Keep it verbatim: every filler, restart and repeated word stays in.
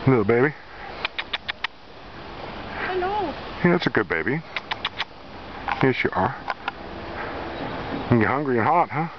Little baby. Hello. Yeah, that's a good baby. Yes, you are. And you're hungry and hot, huh?